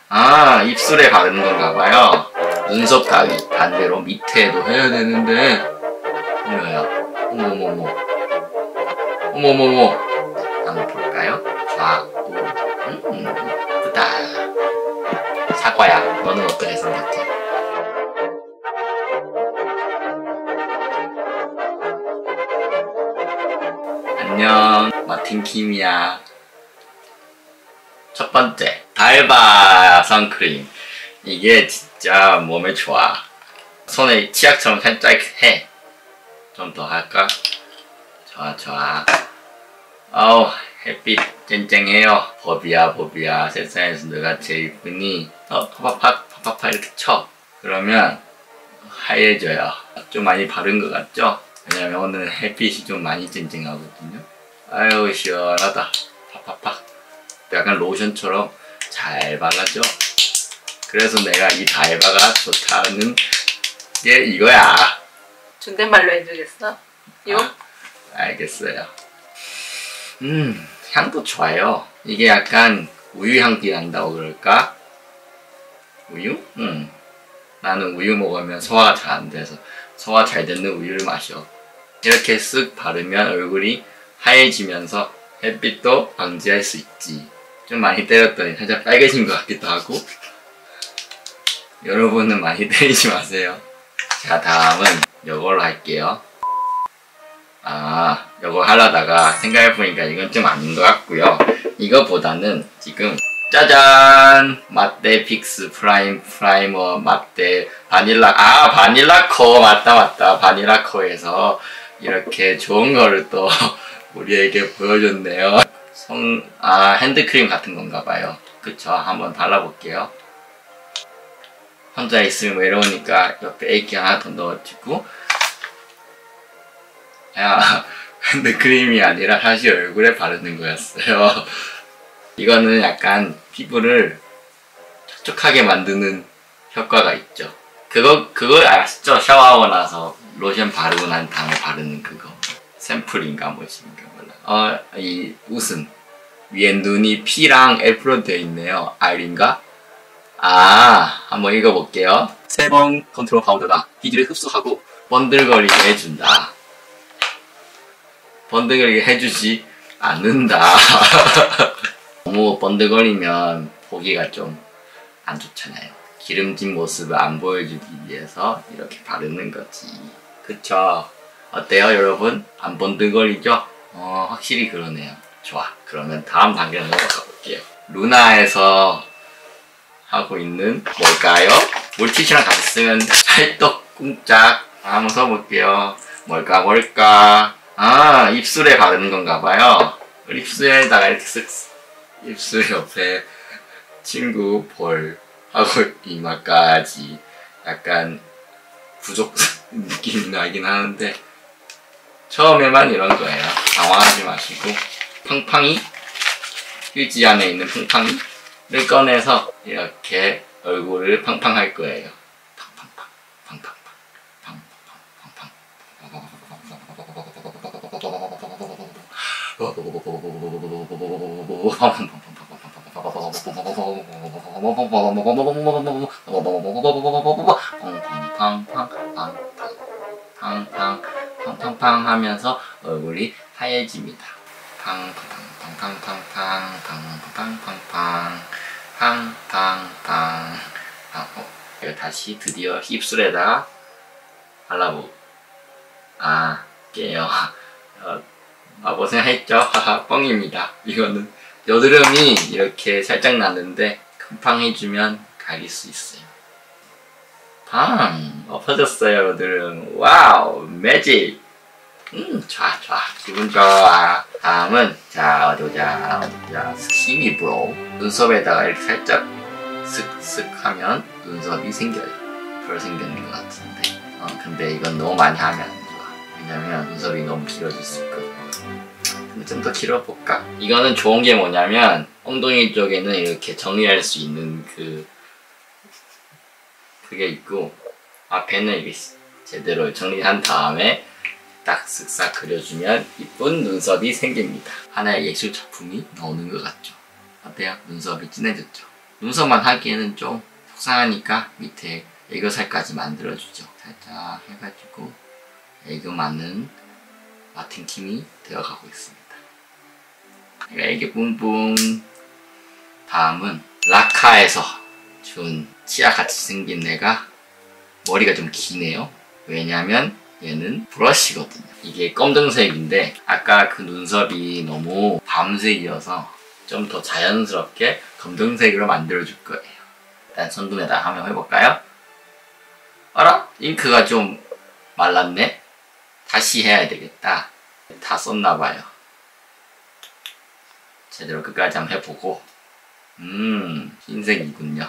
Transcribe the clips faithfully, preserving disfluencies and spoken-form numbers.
아, 입술에 바르는 건가 봐요. 눈썹 따위 반대로 밑에도 해야 되는데 뭐야? 어머머머 어머머머 한번 볼까요? 좌우 음 예쁘다. 사과야, 너는 어떻게 생각해? 안녕, 마틴 킴이야. 첫 번째, 달바 선크림. 이게 진짜 몸에 좋아. 손에 치약처럼 살짝 해. 좀 더 할까? 좋아 좋아. 아우, 햇빛 쨍쨍해요. 법이야 법이야. 세상에서 누가 제일 이쁘니? 어, 파파파 파파파 이렇게 쳐. 그러면 하얘져요. 좀 많이 바른 것 같죠? 왜냐면 오늘 햇빛이 좀 많이 쨍쨍하거든요. 아유, 시원하다. 파파파. 약간 로션처럼 잘 발라줘. 그래서 내가 이 달바가 좋다는 게 이거야. 존댓말로 해주겠어? 요? 아, 알겠어요. 음, 향도 좋아요. 이게 약간 우유 향기 난다고 그럴까? 우유? 음. 나는 우유 먹으면 소화가 잘 안 돼서 소화 잘 되는 우유를 마셔. 이렇게 쓱 바르면 얼굴이 하얘지면서 햇빛도 방지할 수 있지. 좀 많이 때렸더니 살짝 빨개진 것 같기도 하고. 여러분은 많이 때리지 마세요. 자, 다음은 이걸로 할게요. 아, 이거 하려다가 생각해보니까 이건 좀 아닌 것 같고요. 이거보다는 지금 짜잔! 마떼 픽스 프라임 프라이머 마떼 바닐라. 아, 바닐라코. 맞다 맞다. 바닐라코에서 이렇게 좋은 거를 또 우리에게 보여줬네요. 성, 아, 핸드크림 같은 건가 봐요. 그쵸? 한번 발라볼게요. 혼자 있으면 외로우니까 옆에 액기 하나 더 넣어주고. 야, 핸드크림이 아니라 사실 얼굴에 바르는 거였어요. 이거는 약간 피부를 촉촉하게 만드는 효과가 있죠. 그거, 그거 아시죠? 샤워하고 나서 로션 바르고 난 다음에 바르는 그거. 샘플인가 뭐인가 몰라. 어, 이 웃음. 위에 눈이 P랑 F로 되어 있네요. R인가? 아, 한번 읽어볼게요. 세번 컨트롤 파우더가 비즈를 흡수하고 번들거리게 해준다. 번들거리게 해주지 않는다. 너무 번들거리면 보기가 좀 안 좋잖아요. 기름진 모습을 안 보여주기 위해서 이렇게 바르는 거지. 그쵸? 어때요, 여러분? 안 번들거리죠? 어, 확실히 그러네요. 좋아. 그러면 다음 단계로 넘어가 볼게요. 루나에서 하고 있는 뭘까요? 물티슈랑 같이 쓰면 찰떡 꿍짝. 한번 써볼게요. 뭘까 뭘까? 아, 입술에 바르는 건가 봐요. 입술에다가 이렇게 쓱, 입술 옆에 친구 볼 하고 이마까지 약간 부족 느낌이 나긴 하는데 처음에만 이런 거예요. 당황하지 마시고. 팡팡이 휴지 안에 있는 팡팡이를 꺼내서 이렇게 얼굴을 팡팡 할 거예요. 팡팡팡 팡팡팡 팡팡팡 팡팡팡팡팡팡팡팡팡팡팡팡팡팡팡팡 하면서 얼굴이 하얘집니다. 팡팡팡팡팡팡팡팡팡팡팡팡 팡팡팡. 어, 다시 드디어 입술에다가 발라보. 아, 깨요. 어, 바보 생각했죠? 하하, 뻥입니다. 이거는 여드름이 이렇게 살짝 났는데 팡팡 해주면 가릴 수 있어요. 팡! 엎어졌어요, 여드름. 와우! 매직! 음, 좋아, 좋아. 기분 좋아. 다음은, 자, 어디 보자. 어디 보자. 스키니 브로우. 눈썹에다가 이렇게 살짝 슥슥 하면 눈썹이 생겨요. 별 생기는 것 같은데. 어, 근데 이건 너무 많이 하면 안 좋아. 왜냐면 눈썹이 너무 길어질 수 있거든. 근데 좀 더 길어볼까? 이거는 좋은 게 뭐냐면, 엉덩이 쪽에는 이렇게 정리할 수 있는 그, 그게 있고, 앞에는 이게 제대로 정리한 다음에, 딱 쓱싹 그려주면 이쁜 눈썹이 생깁니다. 하나의 예술 작품이 나오는 것 같죠? 어때요? 눈썹이 진해졌죠? 눈썹만 하기에는 좀 속상하니까 밑에 애교살까지 만들어주죠. 살짝 해가지고 애교 맞는 마틴킴이 되어가고 있습니다. 애교 뿜뿜. 다음은 라카에서 준 치아같이 생긴 애가 머리가 좀 기네요. 왜냐면 얘는 브러쉬거든요. 이게 검정색인데 아까 그 눈썹이 너무 밤색이어서 좀 더 자연스럽게 검정색으로 만들어줄 거예요. 일단 손등에다 한번 해볼까요? 알아? 잉크가 좀 말랐네? 다시 해야 되겠다. 다 썼나봐요. 제대로 끝까지 한번 해보고. 음, 흰색이군요.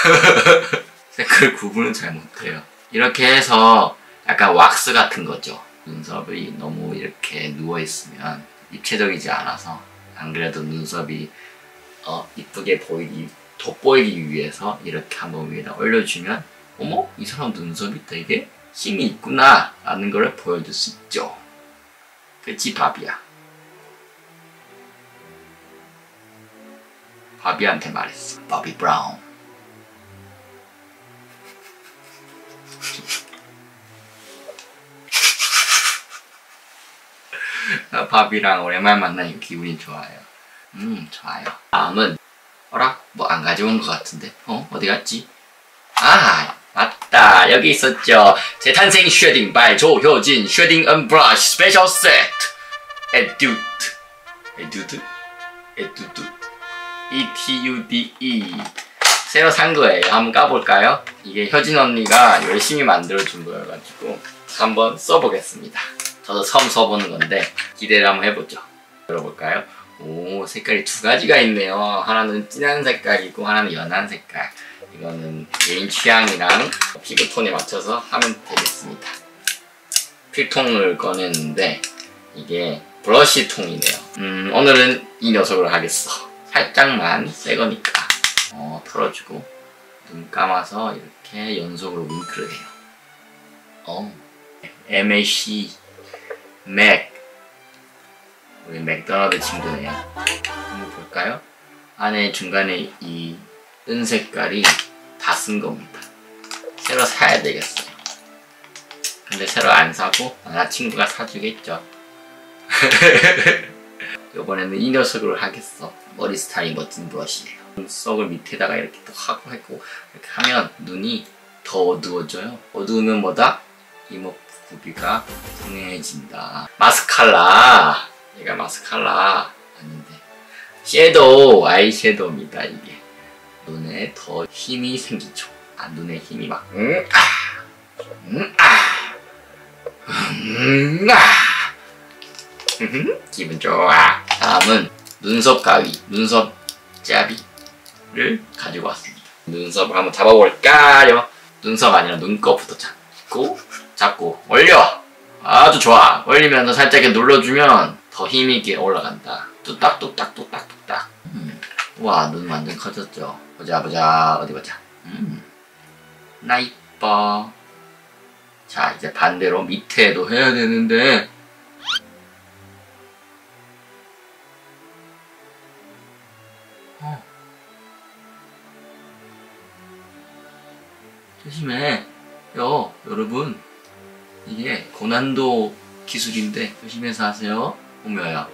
색깔 구분은 잘 못해요. 이렇게 해서 약간 왁스 같은 거죠. 눈썹이 너무 이렇게 누워있으면 입체적이지 않아서, 안 그래도 눈썹이 어, 이쁘게 보이기, 돋보이기 위해서 이렇게 한번 위에다 올려주면 어머? 이 사람 눈썹이 되게 힘이 있구나 라는 걸 보여줄 수 있죠. 그치 바비야? 바비한테 말했어. 바비 브라운. 바비랑 오랜만에 만나니까 기분이 좋아요. 음, 좋아요. 다음은 어라? 뭐 안 가져온 것 같은데? 어? 어디 갔지? 아, 맞다. 여기 있었죠. 재탄생 쉐딩 by 조효진 쉐딩 앤 브러쉬 스페셜 세트. 에듀드. 에듀드? 에듀드? 이 티 유 디 이. 새로 산 거예요. 한번 까볼까요? 이게 효진 언니가 열심히 만들어준 거여가지고 한번 써보겠습니다. 저도 처음 써보는 건데 기대를 한번 해보죠. 열어볼까요? 오, 색깔이 두 가지가 있네요. 하나는 진한 색깔이고 하나는 연한 색깔. 이거는 개인 취향이랑 피부톤에 맞춰서 하면 되겠습니다. 필통을 꺼냈는데 이게 브러쉬 통이네요. 음, 오늘은 이 녀석으로 하겠어. 살짝만 새 거니까 어, 털어주고 눈 감아서 이렇게 연속으로 윙크를 해요. 어, 엠 에이 씨 맥, 우리 맥도날드 친구네요. 한번 볼까요? 안에 중간에 이 은 색깔이 다 쓴 겁니다. 새로 사야 되겠어요. 근데 새로 안 사고 나 친구가 사주겠죠. 이번에는 이 녀석으로 하겠어. 머리 스타일이 멋진 브러쉬예요. 눈썹을 밑에다가 이렇게 또 하고 하고 이렇게 하면 눈이 더 어두워져요. 어두우면 뭐다? 이목구비가 분해진다. 마스카라. 얘가 마스카라 아닌데 섀도우, 아이 섀도우입니다. 이게 눈에 더 힘이 생기죠. 아, 눈에 힘이 막 음, 아, 음, 아, 음, 아. 기분 좋아. 다음은 눈썹 가위, 눈썹 짜비를 가지고 왔습니다. 눈썹을 한번 잡아볼까요? 눈썹 아니라 눈꺼부터 잡고 잡고 올려. 아주 좋아. 올리면서 살짝 이렇게 눌러주면 더 힘있게 올라간다. 뚝딱 뚝딱 뚝딱 뚝딱. 음. 와, 눈 완전 커졌죠. 보자 보자. 어디 보자. 음. 나 이뻐. 자, 이제 반대로 밑에도 해야 되는데 어. 조심해. 요, 여러분. 이게 고난도 기술인데 조심해서 하세요. 오며야.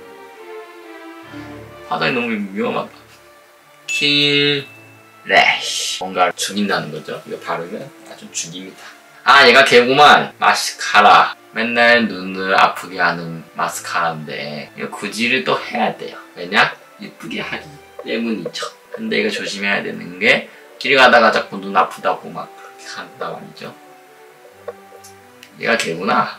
바닥이 너무 위험하다. 킬 래쉬. 뭔가 죽인다는 거죠. 이거 바르면 아주 죽입니다. 아, 얘가 개구만. 마스카라. 맨날 눈을 아프게 하는 마스카라인데 이거 구지를 또 해야 돼요. 왜냐? 예쁘게 하기 때문이죠. 근데 이거 조심해야 되는 게 길 가다가 자꾸 눈 아프다고 막 그렇게 한다 말이죠. 얘가 개구나.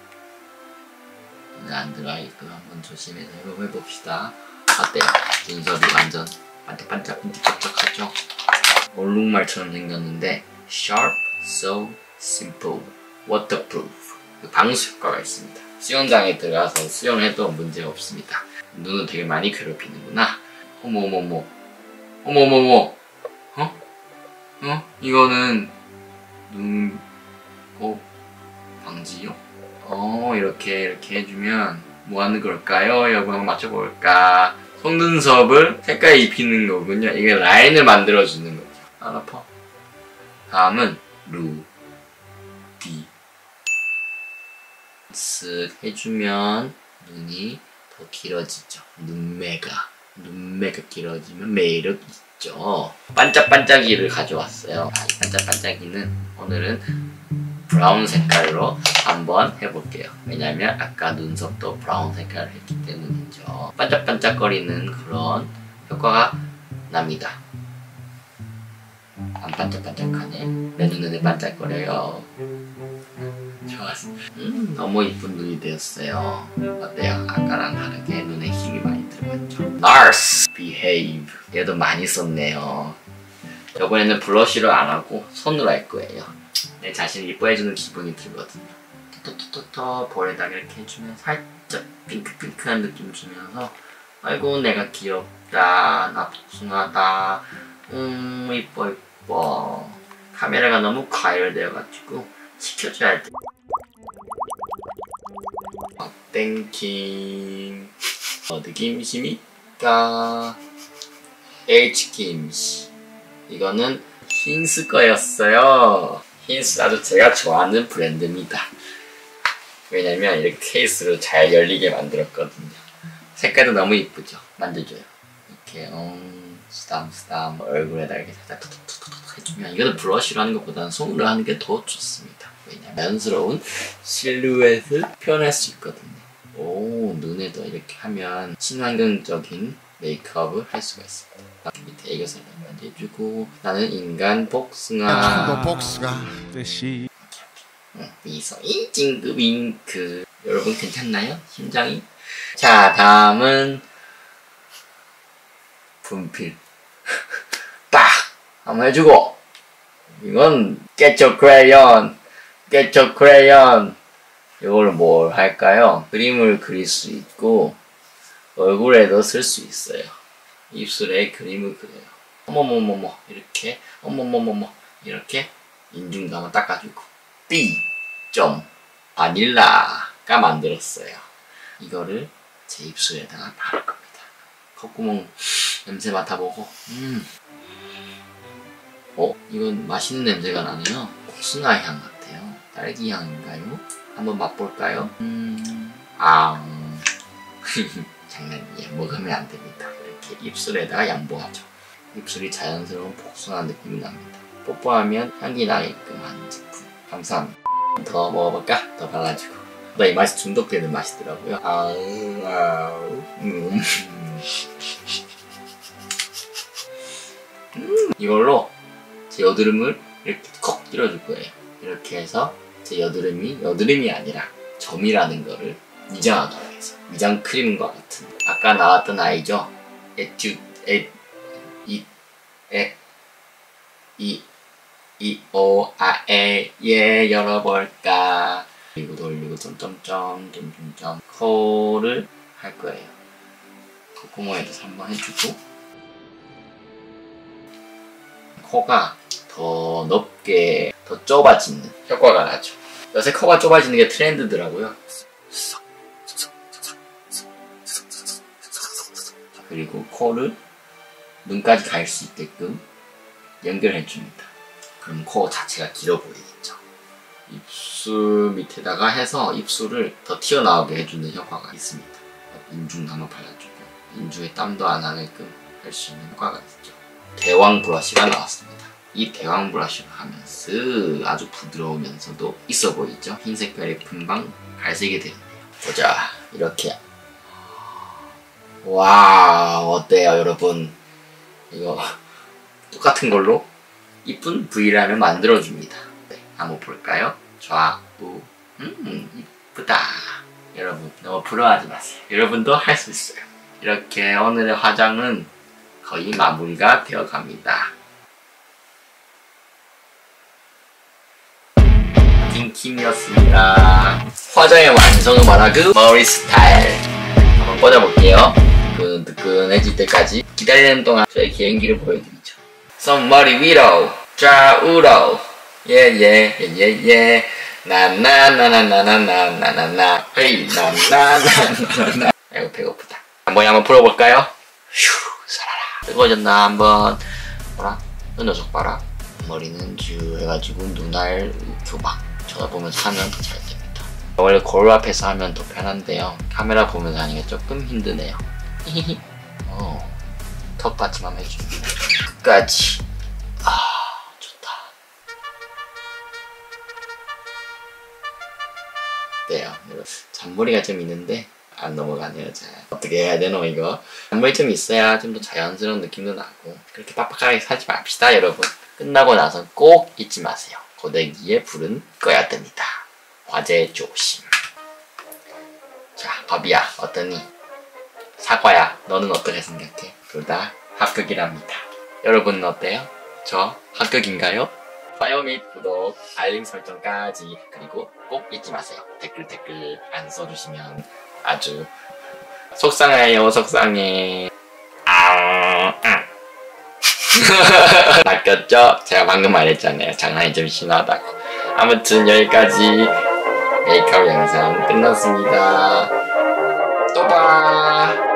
안 들어. 이거 한번 조심해서 해봅시다. 어때요? 눈썹이 완전 반짝반짝 끈적끈적하죠? 얼룩말처럼 생겼는데 Sharp, So Simple, Waterproof. 방수 효과가 있습니다. 수영장에 들어가서 수영해도 문제 없습니다. 눈은 되게 많이 괴롭히는구나. 어머어머어머. 어머어머어머. 어? 어? 이거는 눈곱 방지요? 어, 이렇게 이렇게 해주면 뭐 하는 걸까요? 여러분 한번 맞춰볼까? 속눈썹을 색깔 입히는 거군요. 이게 라인을 만들어주는 거죠. 안 아파. 다음은 루, 비. 쓱 해주면 눈이 더 길어지죠. 눈매가. 눈매가 길어지면 매력 있죠. 반짝반짝이를 가져왔어요. 이 반짝반짝이는 오늘은 브라운 색깔로 한번 해볼게요. 왜냐면 아까 눈썹도 브라운 색깔을 했기 때문이죠. 반짝반짝거리는 그런 효과가 납니다. 안 반짝반짝하네. 내 눈에 반짝거려요. 좋았어. 음, 너무 이쁜 눈이 되었어요. 어때요? 아까랑 다르게 눈에 힘이 많이 들어갔죠. 나르스 Behave. 얘도 많이 썼네요. 이번에는 블러쉬를 안 하고 손으로 할 거예요. 내 자신을 이뻐해주는 기분이 들거든요. 토토토토 볼에다가 이렇게 해주면 살짝 핑크핑크한 느낌 주면서 아이고 내가 귀엽다, 나 복숭아다, 음 이뻐 이뻐. 카메라가 너무 과열되어가지고 시켜줘야 돼. 땡킹 어디 김씨입니까? H김씨. 이거는 힌스 거였어요. 힌스 아주 제가 좋아하는 브랜드입니다. 왜냐면 이렇게 케이스를 잘 열리게 만들었거든요. 색깔도 너무 이쁘죠? 만져줘요. 이렇게 음, 쓰담쓰담 얼굴에다 이렇게 살짝 톡톡톡톡 해주면 이거는 브러쉬로 하는 것보다는 손으로 하는 게 더 좋습니다. 왜냐면 자연스러운 실루엣을 표현할 수 있거든요. 오, 눈에도 이렇게 하면 친환경적인 메이크업을 할 수가 있습니다. 밑에 애교살을 만져주고 나는 인간 복숭아. 복숭아 듯이. 응, 미소이 찡그 윙크. 여러분 괜찮나요? 심장이? 자, 다음은 분필. 딱! 한번 해주고 이건 Get your crayon. Get your crayon. 이걸 뭘 할까요? 그림을 그릴 수 있고 얼굴에도 쓸 수 있어요. 입술에 그림을 그려요. 어머머머머 이렇게 어머머머머 이렇게 인중도 한번 닦아주고 B 점 바닐라가 만들었어요. 이거를 제 입술에다가 바를 겁니다. 콧구멍 냄새 맡아보고 음, 어? 이건 맛있는 냄새가 나네요. 복숭아 향 같아요. 딸기 향인가요? 한번 맛볼까요? 음, 아, 장난이에요. 먹으면 안 됩니다. 이렇게 입술에다가 양보하죠. 입술이 자연스러운 복숭아 느낌이 납니다. 뽀뽀하면 향기 나게끔 하는 제품. 감사합니다. 더 먹어볼까? 더 발라주고. 나 이 맛이 중독되는 맛이더라고요. 아우, 아우, 음. 음. 이걸로 제 여드름을 이렇게 콕 뚫어줄 거예요. 이렇게 해서 제 여드름이 여드름이 아니라 점이라는 거를 위장하기 위해서. 위장 크림과 같은. 아까 나왔던 아이죠? 에튜, 에, 이, 에, 이, 이, 오, 아, 에, 예, 열어볼까. 그리고 돌리고, 점점점, 점점점. 코를 할 거예요. 콧구멍에도 한번 해주고. 코가 더 넓게, 더 좁아지는 효과가 나죠. 요새 코가 좁아지는 게 트렌드더라고요. 그리고 코를 눈까지 갈 수 있게끔 연결해줍니다. 그럼 코 자체가 길어 보이겠죠. 입술 밑에다가 해서 입술을 더 튀어나오게 해주는 효과가 있습니다. 인중도 한번 발라주고 인중에 땀도 안 나게끔 할 수 있는 효과가 있죠. 대왕 브러쉬가 나왔습니다. 이 대왕 브러쉬를 하면 쓱 아주 부드러우면서도 있어 보이죠. 흰 색깔이 금방 갈색이 되었네요. 보자. 이렇게. 와, 어때요 여러분? 이거 똑같은 걸로 이쁜 V라인을 만들어줍니다. 네, 한번 볼까요? 좌우. 음, 이쁘다. 여러분 너무 부러워하지 마세요. 여러분도 할 수 있어요. 이렇게 오늘의 화장은 거의 마무리가 되어 갑니다. 딩킴이었습니다. 화장의 완성을 말하 그 머리 스타일 한번 꽂아볼게요. 뜨끈뜨끈해질 때까지 기다리는 동안 저의 개인기를 보여드리죠. 손머리 위로 좌우로 예예예예예 나나나나나나나나나 헤이 나나나나나. 아이고 배고프다. 한번 한번 풀어볼까요? 휴 살아라. 뜨거워졌나 한번 봐라. 이 녀석 봐라. 머리는 쭉 해가지고 눈알 이렇게 막 쳐다보면서 하면 잘 됩니다. 원래 거울 앞에서 하면 더 편한데요. 카메라 보면서 하는 게 조금 힘드네요. 어, 턱받침만 해줍니다. 끝까지. 아 좋다. 어때요? 잔머리가 좀 있는데 안 넘어가네요. 잘. 어떻게 해야 되노 이거? 잔머리 좀 있어야 좀 더 자연스러운 느낌도 나고 그렇게 빡빡하게 사지 맙시다 여러분. 끝나고 나서 꼭 잊지 마세요. 고데기에 불은 꺼야 됩니다. 화재 조심. 자, 법이야 어떠니? 사과야 너는 어떻게 생각해? 둘 다 합격이랍니다. 여러분은 어때요? 저 합격인가요? 좋아요 및 구독, 알림 설정까지. 그리고 꼭 잊지 마세요. 댓글 댓글 안 써주시면 아주 속상해요. 속상해. 아, 아. 낚였죠? 제가 방금 말했잖아요. 장난이 좀 심하다고. 아무튼 여기까지 메이크업 영상 끝났습니다. 또 봐.